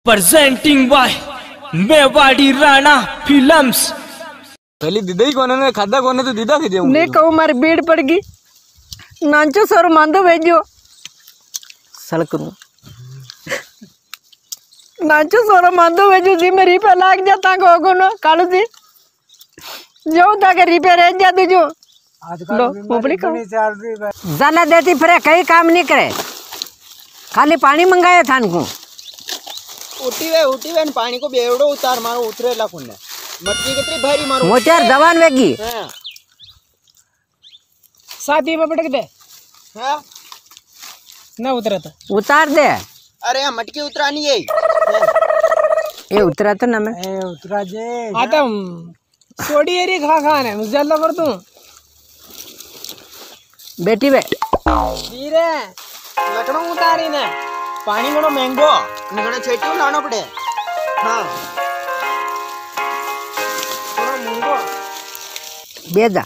Presenting by Mewari Rana films. पहले दीदा ही कोने ने खादा कोने तो दीदा खिदे ने कहू मारी भीड़ पड़ गई नाचो सर मांदो भेजो सलकरू नाचो सर मांदो भेजो जी मेरी पे लाग जाता को न कालू जी जो ताके रिपेयर है जा दो लो मोबली को जाना देती फिर कई काम नहीं करे खाली पानी मंगाया थान को उठी वे पानी को बेवड़ो उतार मारो उतरेला कोने मटकी कितनी भारी मारो मोचार जवान वेगी साथी में पटक दे हां ना उतरा था उतार दे। अरे यहाँ मटकी उतरानी है ये उतरा तो ना मैं उतरा जे आता सोडी एरी खा खाने मुझे जल्द कर दूं बेटी बे धीरे लकड़ों उतारी ने पानी बड़ो महंगो निकड़े छेटियो लाना पड़े हां थोड़ा महंगो बेदा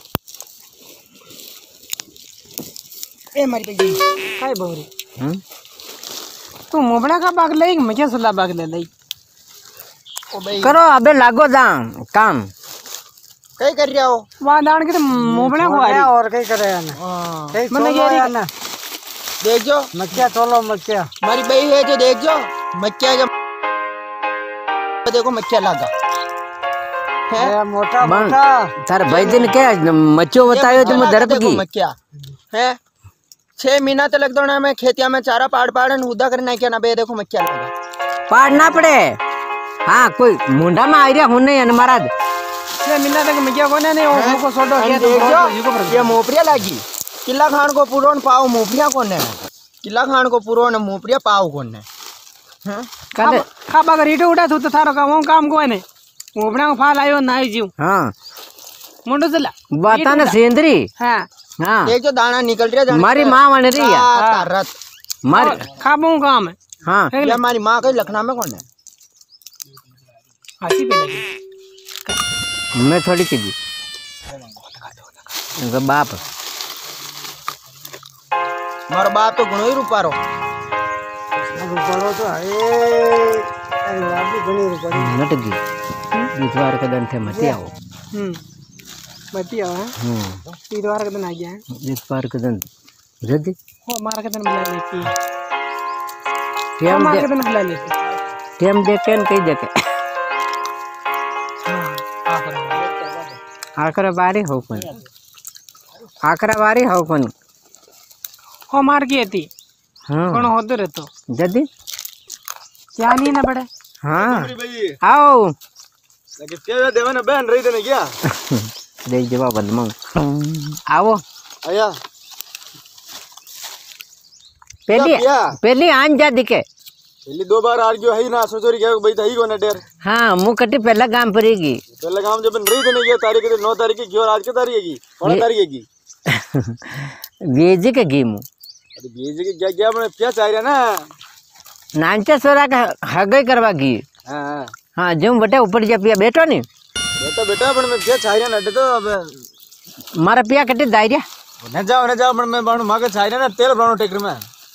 ए मारी पे गई काय बवरी तू मोबड़ा का बाग ले मुझे सला बाग ले लई ओ भाई करो अबे लागो दाम काम कई कर रहा हो वहां दान के मोबड़ा को आ रही और कई करे ना कई मतलब ये ना देख जो मक्किया तोलो मक्किया हमारी बई है जो देख जो मक्किया जब देखो मक्किया लगा है मोटा मोटा थार भाई दिन के मच्छो बतायो तुम दरप की मक्किया है 6 महीना तक लग दो ना मैं खेतिया में चारा पाड़ पाड़न उदा करना क्या ना बे देखो मक्किया लगा पाड़ना पड़े। हाँ कोई मुंडा में आ रहा होने है महाराज 6 महीना तक मक्किया कोने नहीं हो को सोडो ये मोपरिया लागी किला खान को पुरोन पाव मोपरिया कोने किला खान को पुरोन मोपरिया पाव कोने हैं खाबा का रीटो उड़ा तो थारो काम को है मोपड़ा को फाल आयो ना जीव। हाँ मुंडो चला बाता ना सेंद्री। हाँ हाँ देख जो दाना निकल रहा हमारी माँ बन रही है रत मारी खाबो काम है। हाँ ये हमारी माँ कहीं लखनऊ में कौन है हंसी पे लगी मैं थोड़ी चीज इनका बाप मारो बाप तो गुणो ही रुपारो तो नट गई इतवार का दिन थे मत आओ मती आओ इतवार का दिन आ गया इतवार का दिन जल्दी हो मार का दिन बुला लेती टाइम मार दे का दिन बुला लेती टाइम देखे न कहीं देखे आकरा बारी हो कौन आकरा बारी हो कौन हो मार की थी हाँ कौन होते रहतो जल्दी क्या नहीं ना बड़े हाँ आओ लगे क्या देवन बहन रही थे ना क्या देख जवाब बदमाऊ आओ आया पहली आन जा दिखे पहली 2 बार आ गयो है ना सोचोरी क्या भाई तो ही कोने डेर हाँ मुँह कटी पहला काम पड़ेगी पहला काम जब रही थे ना क्या तारीख 9 तारीख की और आज की तारीख की 12 तारीख की बेजी के गी मुँह अरे बेजी की क्या क्या क्या चाह रहा ना नानचा सोरा का हगे करवा गी हाँ हाँ जो बटे ऊपर जा पिया बैठो नहीं बेटा पर मैं क्या चाह रहा ना तो अब मारा पिया कटे दायरिया न जाओ पर मैं बाणु मागे चाह रहा ना तेल बाणु टेकर में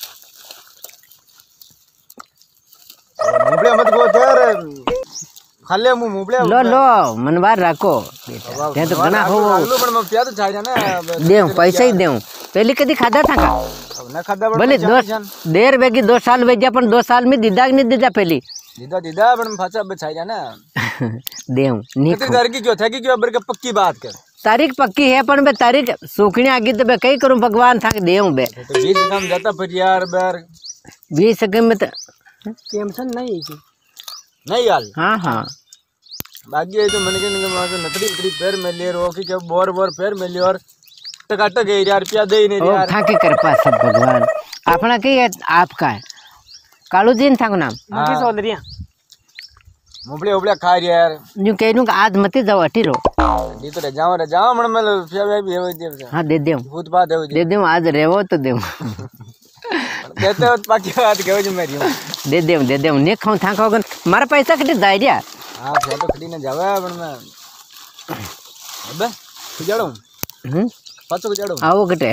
मुबले मत गो यार खाले मुबले लो मनवार रखो ते तो गना हो लो पर मैं पिया तो चाह रहा ना देऊ पैसा ही देऊ पहले कदी खादा था का ना खादा बोले 2 बेगी 2 साल भेजा पर 2 साल में दीदा नहीं दीदा पहली दीदा पर मैं फाचा अब चाह रहा ना देऊ नहीं कितनी तारीख की क्यों था कि क्यों अबर के पक्की बात कर तारीख पक्की है पर मैं तारीख सूखने आगे तो मैं कई करूं भगवान था देऊ बे तो 20 काम जाता फिर यार बार 20 सेकंड में तो टेंशन नहीं है नहीं यार हाँ बाकी है तो मन के नकड़ी पैर में ले रो कि जब बोर पैर में ले और टकाटक है यार रुपया दे ही नहीं यार था के कृपा सब भगवान अपना की है आपका है कालू दिन था नाम मुझे सोदरिया मुबले उबले खा रही यार न्यू कहूँ आज मत जाओ अटी रो दी तो जाओ मन में रुपया भी है हाँ दे देऊ भूत बात है दे देऊ आज रेवो तो देऊ कहते हो बाकी बात कहो जो मेरी दे देऊ ने खाऊं था खाओ मारा पैसा कटे दायरिया हां फिर तो खड़ी ने जावे पण मैं अबे जाड़ो पाछो जाड़ो आओ कटे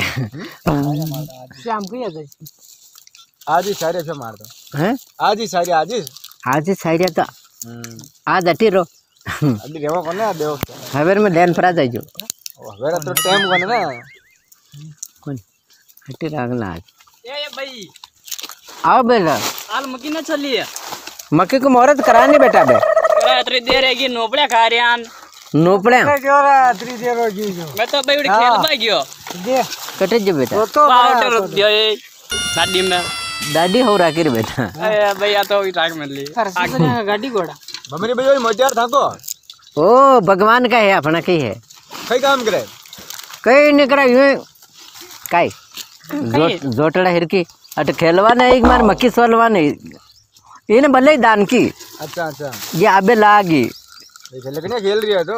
शाम को आ जाए आज ही सारे पे मार दो हैं आज ही सारे आज ही आज साइड तो आज अटी रो अभी रेवा कोने देव हवेर में लेन फरा जाइयो हवेरा तो टाइम कोने ना कौन हटी रागला आज ए भाई आओ बेटा हाल मक्की ना चली है मक्की को मुहूर्त करानी बेटा बे इतनी देर है कि नोपड़े खा रहे हैं नोपड़े इतनी देर हो गई जो मैं तो भाई उड़ खेल में गयो दे कटे जो बेटा तो पाउडर दियो ए गाड़ी में दादी हो राखी रे बेटा ए भैया तो टाइम मिल ली गाड़ी घोड़ा मम्मी भाई मजार था को ओ भगवान का है अपना की है कई काम करे कई नहीं करा यूं काई जोटड़ा हिरकी अट खेलवा ने एक मार मक्की सोलवा ने इने भले दान की अच्छा अच्छा ये आबे लागी लेकिन खेल रही है तो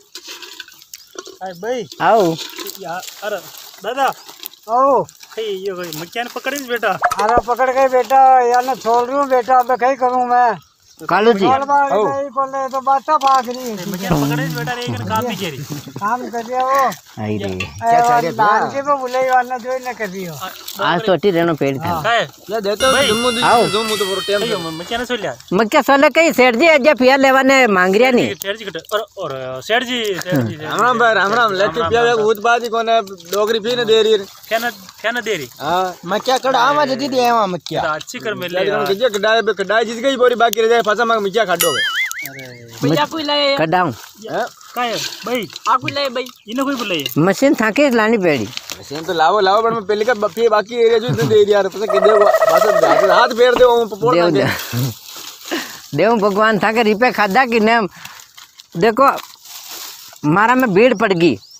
भाई आओ अरे दादा आओ ये मक्खिया ने पकड़ी बेटा। अरे पकड़ गई बेटा यार ना छोड़ रही हूँ बेटा अब कहीं करूँ मैं कालू जी तो बाता भाग रही मक्खिया ने पकड़ी बेटा रे काम भी करी काम कर दिया वो आई रे दान के तो बुलाई वाला जो न कर दियो आज तो अटी रहनो पेड़ था काय ये देतो आओ जुमु तो टाइम मक्खिया ने सोलिया मक्का सोले कई सेठ जी अजे पिया लेवाने मांग रिया नहीं सेठ जी और सेठ जी राम राम लेती पिया भूत बाजी कोने डोगरी पी ने दे रही क्या दे रही हां मक्या कड़ा आवा जदी दे आवा मक्या अच्छी कर मिल ले जे कडाई जीत गई बोरी बाकी रह जाए फसा मग मक्या खाडो भैया कोई लाए कडाऊं काय भाई आ कोई लाए भाई इने कोई बुलाई मशीन थाके लानी पेड़ी मशीन तो लावो लावो बट मैं पहले का बफी बाकी एरिया जो दे दिया यार पता के देखो हाथ फेर दे पोड़ दे देव भगवान थाके रिपे खादा कि ने देखो मारा में भीड़ पड़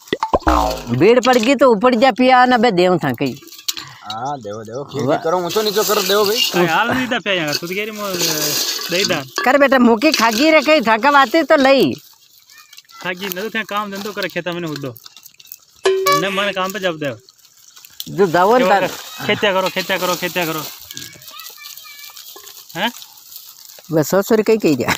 गई तो ऊपर जा पिया ना बे देव थाके हां देवो फिर करो ऊंचो नीचो कर देवो भाई काय हाल नहीं दा पे तू गेरी मो दई दा कर बेटा मुकी खागी रे कई थाका बाते तो लई खागी न तो काम धंधो करे खेता में हुदो ने मन काम पे जब दे जो दावन का खेत्या करो हैं बस ससुर कई जा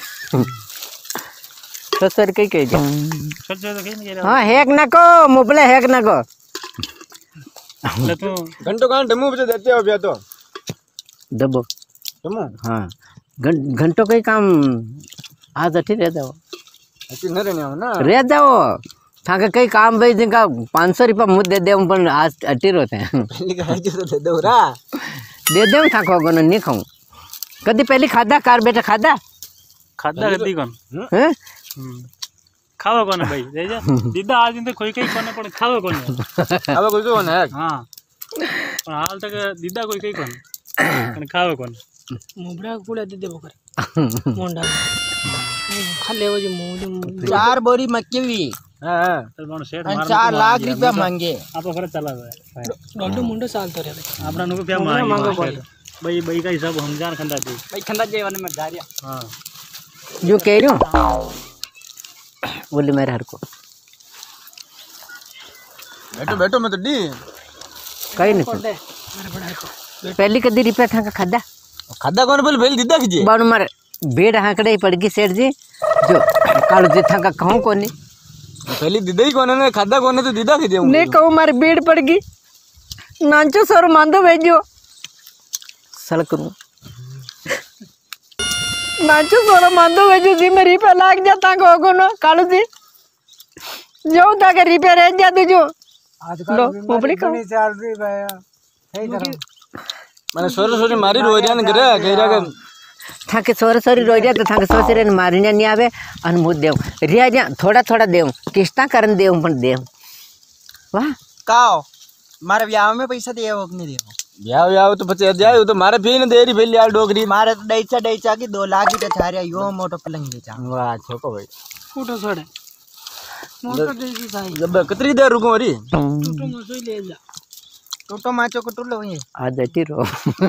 ससुर कई जा सोच तो कहीं नहीं हां हेक ना को मुबले हेक ना को ले तू घंटो घंटे मुंह पे देते हो भैया तो दबो तुम हां घंटों कई काम आज अठी रह जाओ ऐसे न रहने हो ना रह जाओ थाके कई काम भाई जिनका 500 रुपया मुझ दे पर आज अटी रोते हैं पहले का है जो दे दो रा दे थाको को नहीं खाऊं कदी पहली खादा कार बेटा खादा कदी कौन हैं खावा कौन भाई दे जा दीदा आज दिन तो कोई कोने पण खावा कौन अब कुछ हो ना हां पण हाल तक दीदा कोई कौन पण खावा कौन मुबड़ा कुड़ा दे दे बकर मोंडा खाले वो जो मुंह 4 बोरी मक्की भी हां चल मन सेठ 4 लाख रुपया मांगे आप फर चला गया गड्डू मुंडो साल तो रे भाई अपना नुको क्या मांगो भाई का हिसाब हम जान खंदा दे भाई खंदा जे वाले में जा रिया हां जो कह रही हूं बोले मेरे हर को बैठो मैं तो डी कहीं नहीं पहली कदी रुपया था खादा खादा कौन बोल पहले दीदा कीजिए बाण मार बेड हाकड़े पड़ गई सेठ जी जो कालू जी था कहूं कोनी पहले दीदा ही कौन है खादा कौन है तो दीदा कीजिए नहीं कहूं मार बेड पड़ गई नाचो सर मांदो भेजो सल करूं नाचो सर मांदो भेजो जी मेरी पे लाग जाता को ना कालू जी जो ताके रिपेयर है जा तुझो आजकल लो मोबड़ी का चल रही भैया सही करो मैंने सोरे मारी रोरियान करे कहिरा के थाके सोरे रोरिया तो थाके सोचरे ने मारने नहीं आवे अनमुद देव रिया जा थोड़ा देव किस्ता करन देव पण देव वाह काओ मारे ब्याह में पैसा दिए हो नहीं दिए ब्याह तो बचे जाए तो मारे भी न दे रही भेल यार डोगरी मारे तो दैचा की 2 लाख की छारिया यो मोटो पलंग दे चा वाह छोको भाई फूटो छोड़े मोटो देसी साई जब कितनी देर रुको री टूटो मसोई ले जा टोटो माचो को टुलो ये आज अटी रो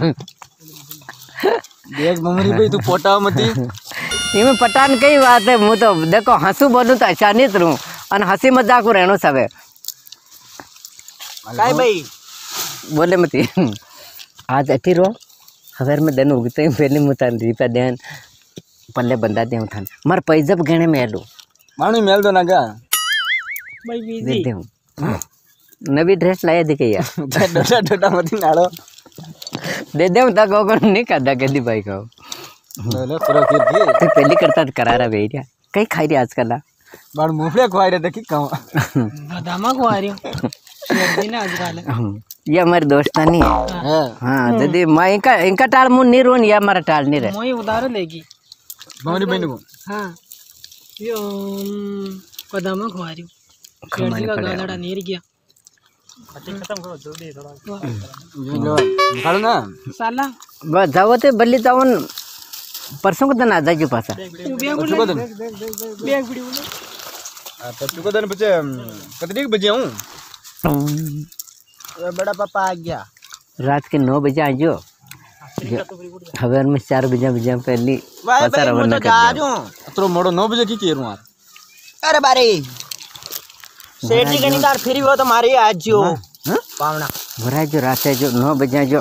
देख ममरी भाई तू पोटा मती इमे पटान कई बात है मु तो देखो हंसू बोलूं तो अच्छा नहीं रहूं और हंसी मजाक रहनो सबे काय भाई बोले मती आज अटी रो हवेर में दिन उगते ही पहले मुतान रिपा देन पल्ले बंदा देऊ थान मार पैजब गणे में आलो मानु मेल दो ना का भाई दे बिजी देऊ नवी ड्रेस लाया दिखैया डोटा मती नाड़ो दे देऊ ता को नहीं कादा कदी भाई को ले करो फिर भी ते पहली करता करारा बेरिया कई खाई रे आजकल बाड़ मुफले खुआई रे देखी कहूं बदामा को आ रही हूँ दिन आजकल ये हमारे दोस्तानी है हाँ दीदी मैं इनका टाल मुंह नहीं रोन ये हमारा टाल नहीं रहे मोई उधार लेगी हमारी बहन को हाँ यो बदामा को आ रही हूँ शेर जी का गालड़ा नीर गया खत्म करो जल्दी थोड़ा लो निकालो ना साला बस जाओ ते बल्ली जाओ परसों को दिन आ जाए पासा बैग बड़ी बोले पच्चू को दिन बचे कितने बजे हूँ बड़ा पापा आ गया रात के 9 बजे आ जाओ खबर में 4 बजे पहली पासा रवाना कर दो तो मोड़ो 9 बजे की केरू यार अरे बारे सेठ जी गणितार फिर वो तुम्हारी आज जो पावना भरा जो रात है जो 9 बजे जो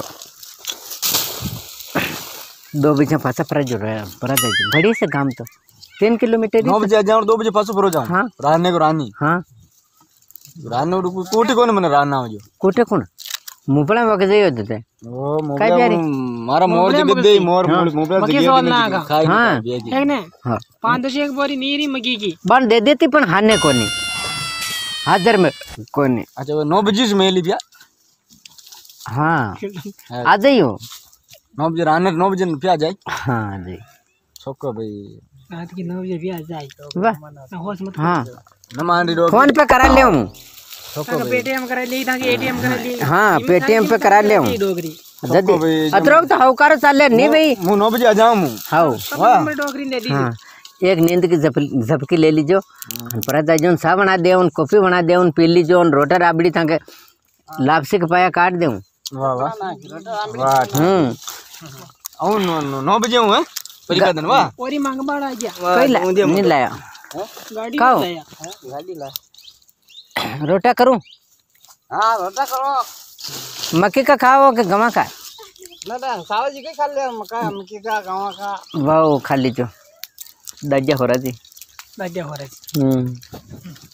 2 बजे पासा पर जो पर जाए बड़ी से काम तो 3 किलोमीटर 9 बजे आ जाऊँ 2 बजे पासो पर जाऊँ हाँ रानी को रानी हाँ रानी कोटी कौन मने राना हो जो कोटे कौन मुपड़ा वके जाई होते थे ओ मोबला मारा मोर जगत दे मोर मोबला जगत खाई हाँ एक ने हाँ 5 एक बारी नीरी मगी की बन दे देती पण हाने कोनी हाजर में कोनी अच्छा वो 9 बजे से मेली पिया हाँ आ जाइयो 9 बजे राने 9 बजे पिया जाए हाँ जी छोको भाई रात की 9 बजे भी आ जाए वाह होश मत हाँ न मान रो फोन पे करा ले हूँ छोको भाई पेटीएम करा ली था कि एटीएम करा ली हाँ पेटीएम पे करा ले हूँ डोगरी जल्दी अतरोग तो हौकार चाले नहीं भाई मु 9 बजे आ जाऊँ मु हाउ नंबर डोगरी ले ली हाँ एक नींद की झपकी ले लीजो पर जो सा बना दे कॉफी बना दे पी लीजो रोटा राबड़ी था के लापसी का पाया काट दे वाह वाह वाह औ 9 बजे हूँ परिका दिन वाह ओरी मांग बाड़ा गया कोई नहीं लाया गाड़ी खाओ लाया गाड़ी ला रोटा करूं हाँ रोटा करो मक्की का खाओ कि गवा का ना सावा जी के खा ले मक्की का गाँव का वाह खा लीजो दज्जा हो रहा जी हो रहा है